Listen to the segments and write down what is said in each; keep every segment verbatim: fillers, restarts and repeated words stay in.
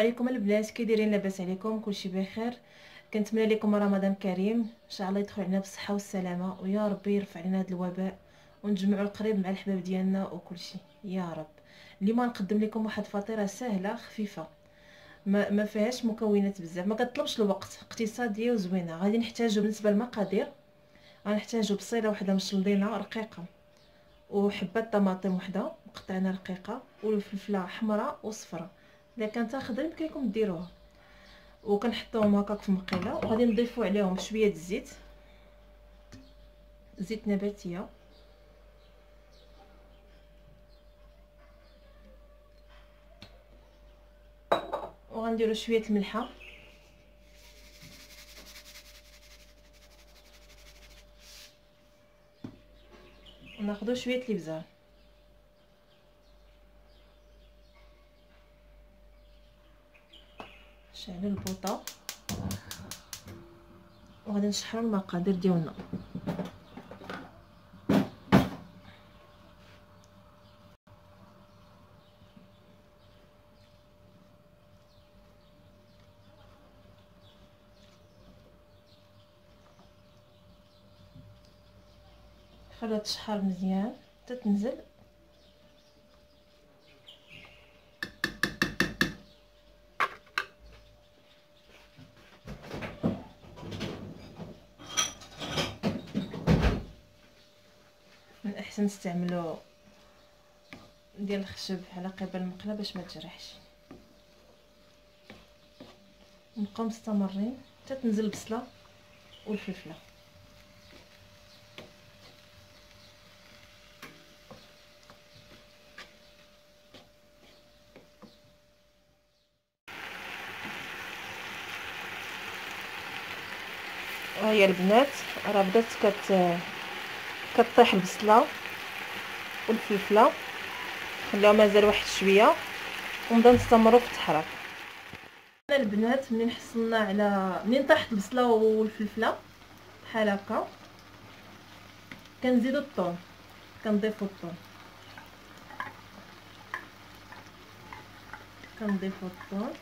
عليكم البنات، كي دايرين؟ لاباس عليكم؟ كلشي بخير. كنتمنى لكم رمضان كريم ان شاء الله يدخل علينا بالصحه والسلامه، ويا ربي يرفع علينا هذا الوباء ونجمعوا القريب مع الحباب ديالنا وكلشي يا رب. اليوم نقدم لكم واحد فطيره سهله خفيفه، ما, ما فيهاش مكونات بزاف، ما كتطلبش الوقت، اقتصاديه وزوينه. غادي نحتاجوا بالنسبه للمقادير، غنحتاجوا بصيله وحده مشلضينه رقيقه، وحبه طماطم وحده مقطعينها رقيقه، والفلفله حمراء وصفراء الا كانت خضر يمكن لكم ديروها، وكنحطوهم هكاك في مقيله. وغادي نضيفوا عليهم شويه الزيت، زيت نباتيه، وغنديروا شويه الملحه، وناخذوا شويه الابزار، نشعلوا البوطه، وغادي نشحروا المقادير ديالنا. خلوها تشحر مزيان حتى تنزل. من الاحسن نستعملوا ديال الخشب على قبل المقله باش ما تجرحش. نبقاو مستمرين حتى تنزل البصله والفلفله. ها هي البنات راه بدات كت كطيح البصله والفلفله، خليوها مازال واحد شويه ونبداو نستمروا في التحريك. البنات منين حصلنا على منين طاحت البصله والفلفله بحال هكا، كنزيدوا الثوم، كنضيفوا الثوم كنضيفوا الثوم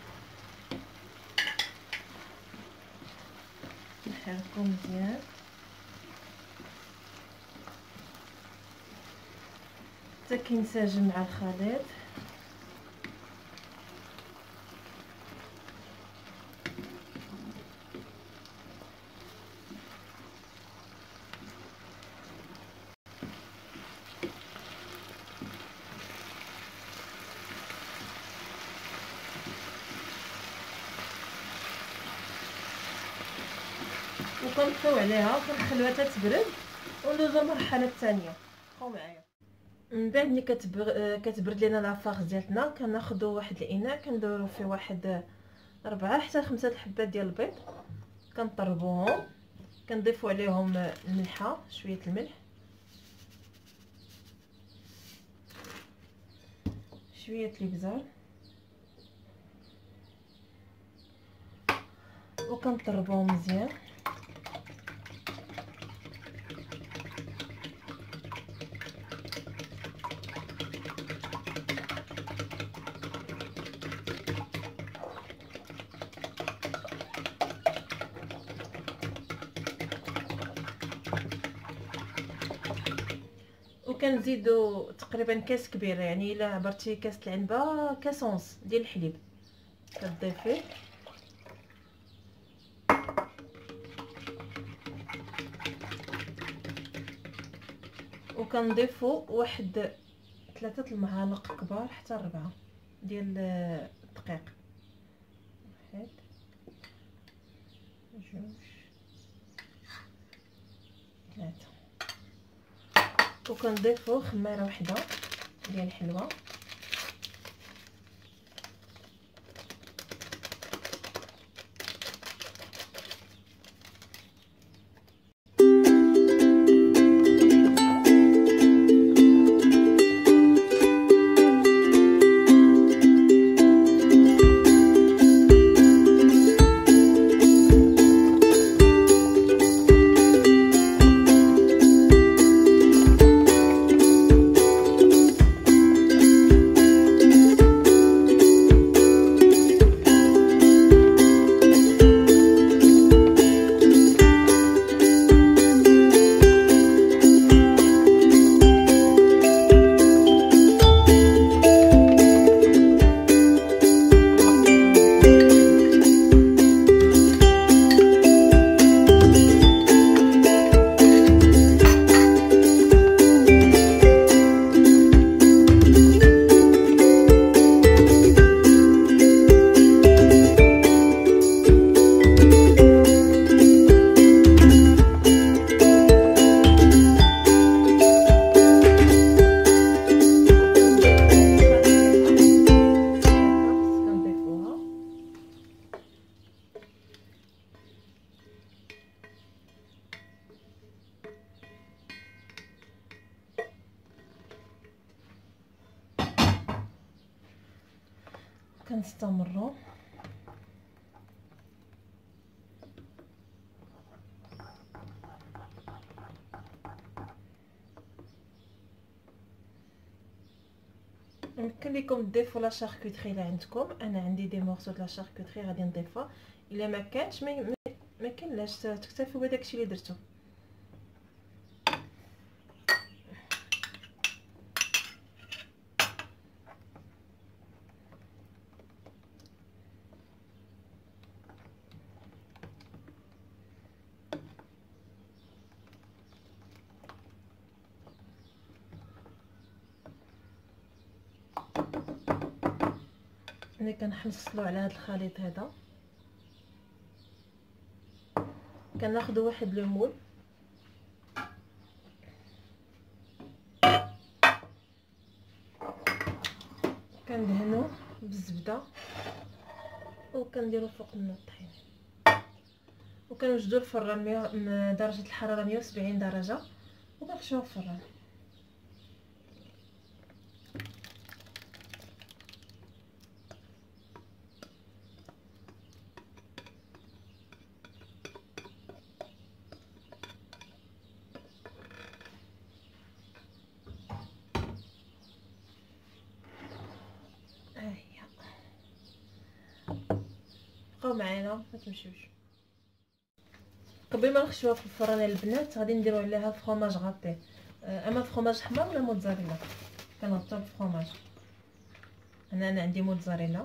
نحركو مزيان حتى كينسجم مع الخليط. وكنبقيو عليها وكنخليوها حتى تبرد وندوزو للمرحله الثانيه. بقاو معايا. من بعد ملي كتبرد لينا لافاغ ديالنا، كناخذوا واحد الاناء كنديروا فيه واحد أربعة حتى خمسة الحبات ديال البيض، كنطربوهم، كنضيفوا عليهم الملحه، شويه الملح، شويه الابزار، وكنطربوهم مزيان. وكنزيدوا تقريبا كاس كبير، يعني الا عبرتي كاس العنبه كاس ونص ديال الحليب كتضيفيه، وكنضيفوا واحد ثلاثه المعالق كبار حتى ربعة ديال الدقيق، واحد جوج ثلاثه، وكنضيفوا خماره وحده ديال الحلوه، كنستمروا. يمكن لكم تضيفوا لا شاركوتري اللي عندكم. انا عندي دي مورسو د لا شاركوتري غادي نضيفها. الا ما كانش ما ما كاينلاش تكتفوا بداكشي اللي درتو. انا كنحصلوا على هذا الخليط هذا. كناخذوا واحد لو مول كندهنوه بالزبده وكنديروا فوق منه الطحين وكنوجدوا الفران درجه الحراره مية وسبعين درجه وكنخشوه في الفران. بقاو معانا ما تمشيوش. قبل ما نخشوها في الفران البنات غادي نديرو عليها فرomاج غابي. اما فرomاج حمر ولا موتزاريلا. كنغطيو بالفرomاج. انا انا عندي موتزاريلا.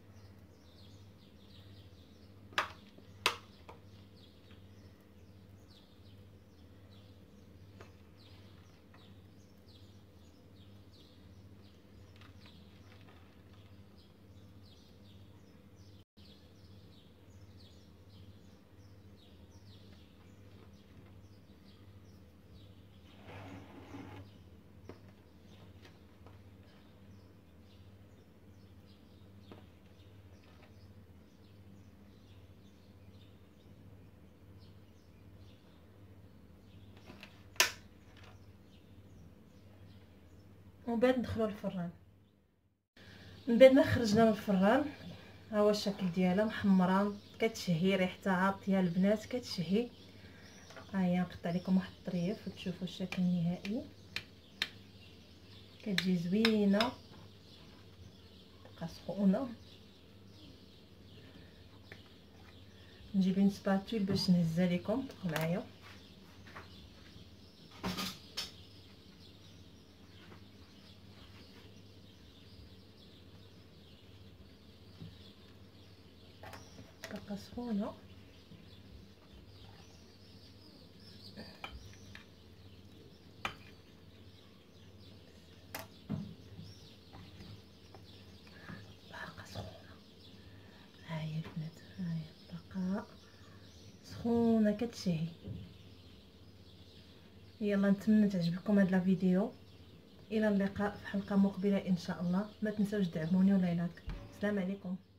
ومن بعد ندخلو للفران. من بعد ما خرجنا من الفران ها هو الشكل ديالها محمره كتشهي ريحتها عاطيه البنات كتشهي. ها هي نقطع لكم واحد الطريف وتشوفوا الشكل النهائي. كتجي زوينه تبقى سخونه. نجيب اون سباتول باش نهزها لكم. بقاو معايا. باقا سخونه. باقا سخونه. ها هي البنات ها هي باقا سخونه كتشهي. يلا نتمنى تعجبكم هاد لا فيديو. الى اللقاء في حلقه مقبله ان شاء الله. ما تنساوش دعموني ولا لايك. السلام عليكم.